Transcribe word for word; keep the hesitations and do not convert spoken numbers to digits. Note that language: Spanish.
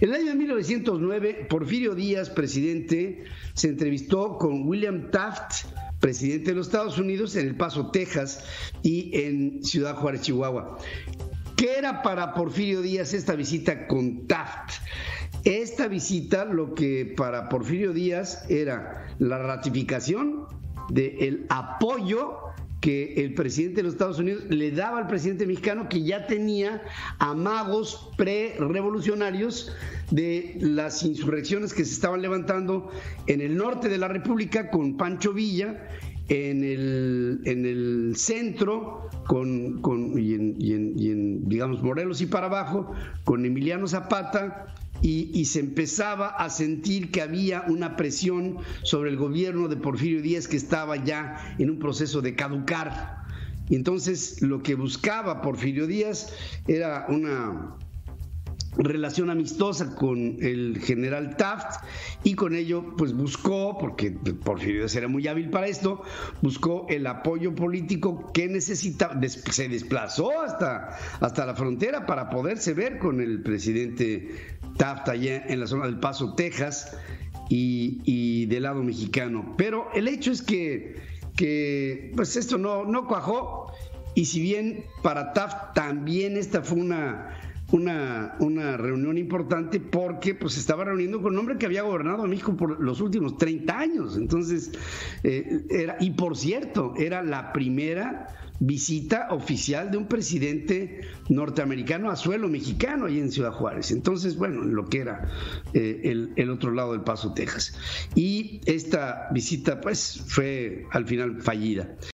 En el año de mil novecientos nueve, Porfirio Díaz, presidente, se entrevistó con William Taft, presidente de los Estados Unidos, en El Paso, Texas, y en Ciudad Juárez, Chihuahua. ¿Qué era para Porfirio Díaz esta visita con Taft? Esta visita, lo que para Porfirio Díaz era la ratificación del apoyo que el presidente de los Estados Unidos le daba al presidente mexicano, que ya tenía amagos pre-revolucionarios de las insurrecciones que se estaban levantando en el norte de la República con Pancho Villa, en el, en el centro con, con, y, en, y, en, y en, digamos, Morelos y para abajo, con Emiliano Zapata. Y, y se empezaba a sentir que había una presión sobre el gobierno de Porfirio Díaz que estaba ya en un proceso de caducar. Y entonces lo que buscaba Porfirio Díaz era una relación amistosa con el general Taft, y con ello pues buscó, porque Porfirio Díaz era muy hábil para esto, buscó el apoyo político que necesitaba. Se desplazó hasta, hasta la frontera para poderse ver con el presidente Taft allá en la zona del Paso, Texas, y, y del lado mexicano. Pero el hecho es que, que pues esto no, no cuajó, y si bien para Taft también esta fue una Una, una reunión importante, porque pues se estaba reuniendo con un hombre que había gobernado a México por los últimos treinta años. Entonces, eh, era, y por cierto, era la primera visita oficial de un presidente norteamericano a suelo mexicano ahí en Ciudad Juárez. Entonces, bueno, lo que era eh, el, el otro lado del Paso, Texas. Y esta visita pues fue al final fallida.